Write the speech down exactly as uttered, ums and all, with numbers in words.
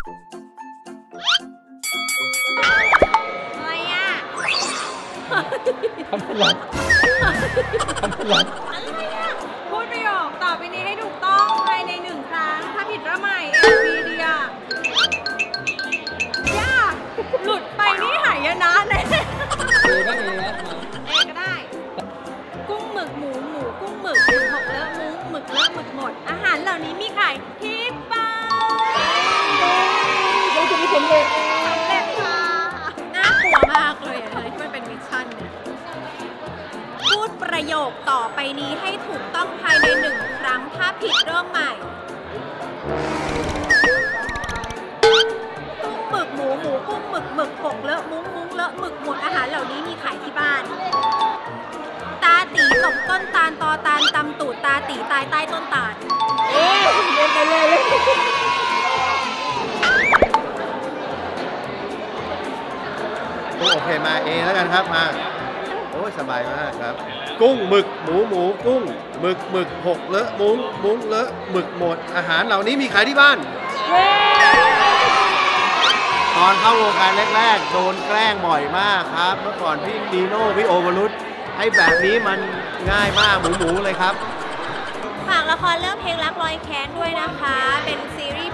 อะไรอ่ะทำพลังทำพลังอะไรอ่ะพูดประโยคต่อไปนี้ให้ถูกต้องภายในหนึ่งครั้งถ้าผิดระใหม่เอวีเดียยากหลุดไปนี่หายนะแน่เอก็เอนะเอก็ได้กุ้งหมึกหมูหมูกุ้งหมึกหมึกหกเลอะมุ้งหมึกเลอะหมึกหมดอาหารเหล่านี้มีไข่ที่บ้านเราจะไม่สำเร็จสำเร็จค่ะน่ากลัวมากเลยอะไรที่มันเป็นมิชชั่นเนี่ยพูดประโยคต่อไปนี้ให้ถูกต้องภายในหนึ่งครั้งถ้าผิดเริ่มใหม่กุ้งหมึกหมูหมูกุ้งหมึกหมึกหกเลอะมุ้งมุ้งเลอะหมึกหมดอาหารเหล่านี้มีขายที่บ้านตาตีตกต้นตาลตอตาลตำตูดตาตีตายใต้ต้นตาลเอ๊ะเล่นไปเลยเลยโอเคมาเอแล้วกันครับมาโอ้ยสบายมากครับกุ้งหมึกหมูหมูกุ้งหมึกหมึกหกเลอะมุ้งมุ้งเลอะหมึกหมดอาหารเหล่านี้มีขายที่บ้านตอนเข้าวงการแรกๆโดนแกล้งบ่อยมากครับเมื่อก่อนพี่ดีโน่พี่โอวรุษให้แบบนี้มันง่ายมากหมูหมูเลยครับฝากละครเรื่องเพลงรักรอยแค้นด้วยนะคะเป็นซีรีส์